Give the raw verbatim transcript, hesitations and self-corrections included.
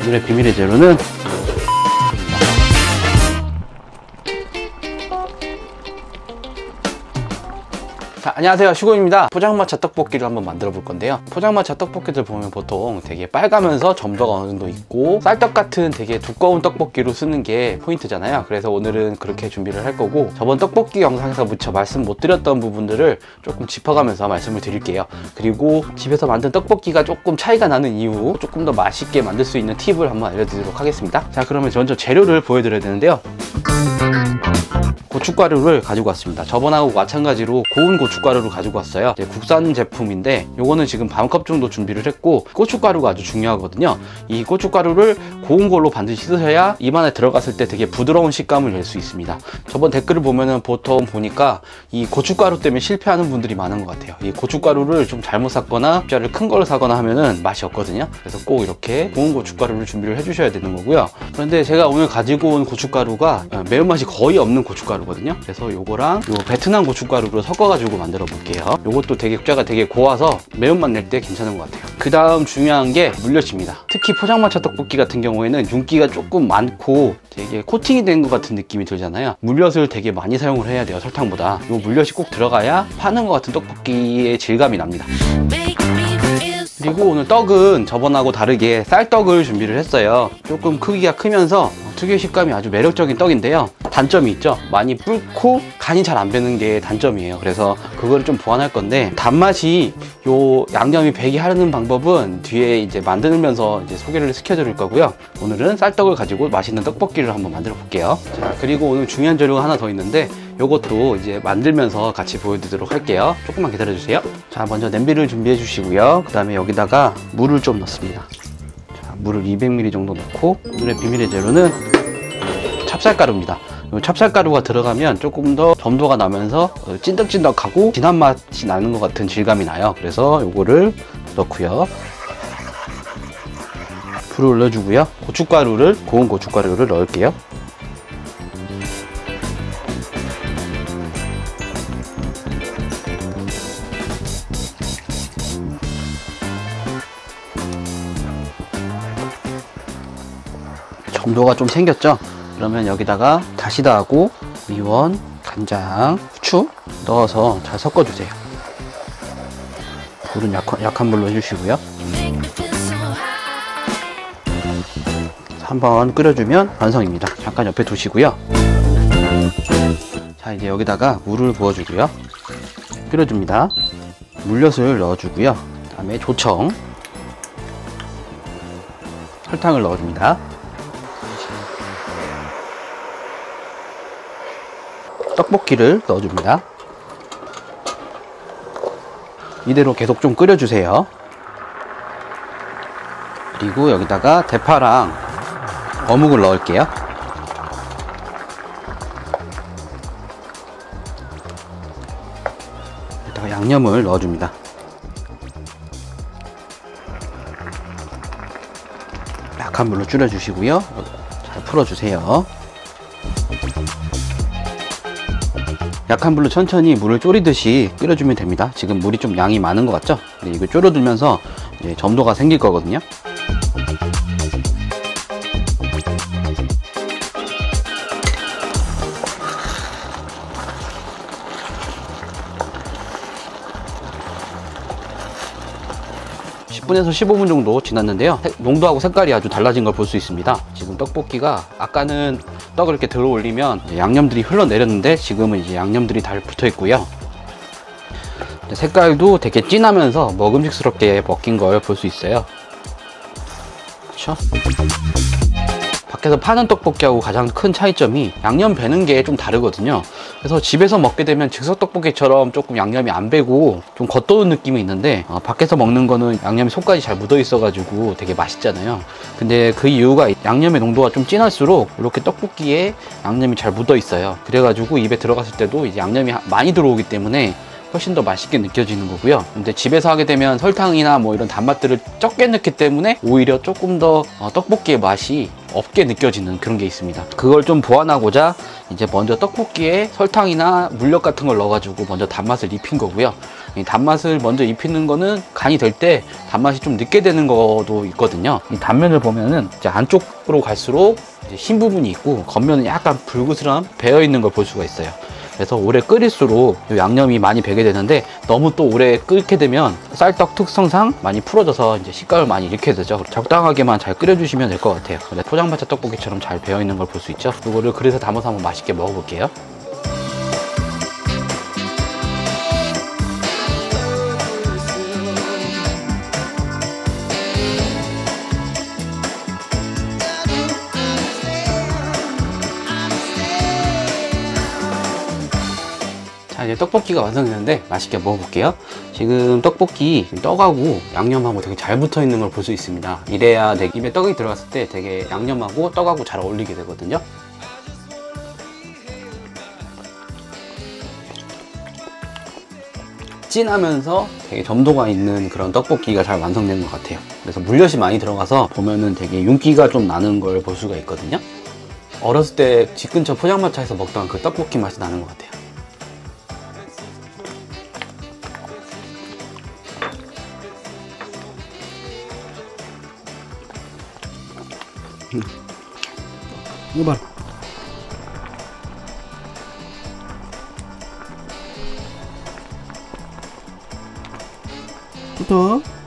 오늘의 비밀의 재료는 자, 안녕하세요, 슈고입니다. 포장마차 떡볶이를 한번 만들어 볼 건데요. 포장마차 떡볶이들 보면 보통 되게 빨가면서 점도가 어느 정도 있고 쌀떡 같은 되게 두꺼운 떡볶이로 쓰는 게 포인트잖아요. 그래서 오늘은 그렇게 준비를 할 거고, 저번 떡볶이 영상에서 무척 말씀 못 드렸던 부분들을 조금 짚어가면서 말씀을 드릴게요. 그리고 집에서 만든 떡볶이가 조금 차이가 나는 이유, 조금 더 맛있게 만들 수 있는 팁을 한번 알려드리도록 하겠습니다. 자, 그러면 먼저 재료를 보여드려야 되는데요. 고춧가루를 가지고 왔습니다. 저번하고 마찬가지로 고운 고춧가루를 가지고 왔어요. 이제 국산 제품인데 요거는 지금 반 컵 정도 준비를 했고, 고춧가루가 아주 중요하거든요. 이 고춧가루를 고운 걸로 반드시 쓰셔야 입안에 들어갔을 때 되게 부드러운 식감을 낼 수 있습니다. 저번 댓글을 보면은 보통 보니까 이 고춧가루 때문에 실패하는 분들이 많은 것 같아요. 이 고춧가루를 좀 잘못 샀거나 숫자를 큰 걸 사거나 하면은 맛이 없거든요. 그래서 꼭 이렇게 고운 고춧가루를 준비를 해주셔야 되는 거고요. 그런데 제가 오늘 가지고 온 고춧가루가 매운맛이 거의 없는 고춧가루거든요. 그래서 요거랑 요 베트남 고춧가루로 섞어가지고 만들어 볼게요. 요것도 되게 숫자가 되게 고와서 매운맛 낼 때 괜찮은 것 같아요. 그 다음 중요한 게 물엿입니다. 특히 포장마차 떡볶이 같은 경우에는 윤기가 조금 많고 되게 코팅이 된 것 같은 느낌이 들잖아요. 물엿을 되게 많이 사용을 해야 돼요, 설탕보다. 요 물엿이 꼭 들어가야 파는 것 같은 떡볶이의 질감이 납니다. 그리고 오늘 떡은 저번하고 다르게 쌀떡을 준비를 했어요. 조금 크기가 크면서 특유의 식감이 아주 매력적인 떡인데요. 단점이 있죠. 많이 불고 간이 잘 안 배는 게 단점이에요. 그래서 그걸 좀 보완할 건데, 단맛이 요 양념이 배기 하는 방법은 뒤에 이제 만들면서 이제 소개를 시켜드릴 거고요. 오늘은 쌀떡을 가지고 맛있는 떡볶이를 한번 만들어 볼게요. 자, 그리고 오늘 중요한 재료가 하나 더 있는데 요것도 이제 만들면서 같이 보여드리도록 할게요. 조금만 기다려 주세요. 자, 먼저 냄비를 준비해 주시고요. 그 다음에 여기다가 물을 좀 넣습니다. 자, 물을 이백 밀리리터 정도 넣고, 오늘의 비밀의 재료는 찹쌀가루입니다. 찹쌀가루가 들어가면 조금 더 점도가 나면서 찐득찐득하고 진한 맛이 나는 것 같은 질감이 나요. 그래서 요거를 넣고요. 불을 올려주고요. 고춧가루를, 고운 고춧가루를 넣을게요. 점도가 좀 생겼죠? 그러면 여기다가 다시다하고 미원, 간장, 후추 넣어서 잘 섞어주세요. 불은 약한, 약한 불로 해주시고요. 한번 끓여주면 완성입니다. 잠깐 옆에 두시고요. 자, 이제 여기다가 물을 부어주고요. 끓여줍니다. 물엿을 넣어주고요. 그 다음에 조청, 설탕을 넣어줍니다. 떡볶이를 넣어줍니다. 이대로 계속 좀 끓여주세요. 그리고 여기다가 대파랑 어묵을 넣을게요. 여기다가 양념을 넣어줍니다. 약한 불로 줄여주시고요. 잘 풀어주세요. 약한 불로 천천히 물을 졸이듯이 끓여주면 됩니다. 지금 물이 좀 양이 많은 것 같죠? 근데 이거 졸여들면서 이제 점도가 생길 거거든요. 십 분에서 십오 분 정도 지났는데요. 농도하고 색깔이 아주 달라진 걸 볼 수 있습니다. 지금 떡볶이가 아까는 떡을 이렇게 들어 올리면 양념들이 흘러내렸는데 지금은 이제 양념들이 잘 붙어 있고요. 색깔도 되게 진하면서 먹음직스럽게 먹힌 걸 볼 수 있어요. 그렇죠? 밖에서 파는 떡볶이하고 가장 큰 차이점이 양념 배는 게 좀 다르거든요. 그래서 집에서 먹게 되면 즉석 떡볶이처럼 조금 양념이 안 배고 좀 겉도는 느낌이 있는데, 어, 밖에서 먹는 거는 양념이 속까지 잘 묻어 있어 가지고 되게 맛있잖아요. 근데 그 이유가 양념의 농도가 좀 진할수록 이렇게 떡볶이에 양념이 잘 묻어 있어요. 그래 가지고 입에 들어갔을 때도 이제 양념이 많이 들어오기 때문에 훨씬 더 맛있게 느껴지는 거고요. 근데 집에서 하게 되면 설탕이나 뭐 이런 단맛들을 적게 넣기 때문에 오히려 조금 더 어, 떡볶이의 맛이 없게 느껴지는 그런 게 있습니다. 그걸 좀 보완하고자 이제 먼저 떡볶이에 설탕이나 물엿 같은 걸 넣어가지고 먼저 단맛을 입힌 거고요. 이 단맛을 먼저 입히는 거는 간이 될 때 단맛이 좀 늦게 되는 것도 있거든요. 이 단면을 보면은 이제 안쪽으로 갈수록 이제 흰 부분이 있고 겉면은 약간 불그스름 배어 있는 걸 볼 수가 있어요. 그래서 오래 끓일수록 양념이 많이 배게 되는데 너무 또 오래 끓게 되면 쌀떡 특성상 많이 풀어져서 이제 식감을 많이 잃게 되죠. 적당하게만 잘 끓여주시면 될 것 같아요. 포장마차 떡볶이처럼 잘 배어 있는 걸 볼 수 있죠. 이거를 그릇에 담아서 한번 맛있게 먹어볼게요. 자, 이제 떡볶이가 완성됐는데 맛있게 먹어볼게요. 지금 떡볶이 떡하고 양념하고 되게 잘 붙어 있는 걸 볼 수 있습니다. 이래야 내 입에 떡이 들어갔을 때 되게 양념하고 떡하고 잘 어울리게 되거든요. 진하면서 되게 점도가 있는 그런 떡볶이가 잘 완성된 것 같아요. 그래서 물엿이 많이 들어가서 보면은 되게 윤기가 좀 나는 걸 볼 수가 있거든요. 어렸을 때 집 근처 포장마차에서 먹던 그 떡볶이 맛이 나는 것 같아요. 음. 이거 봐라. 또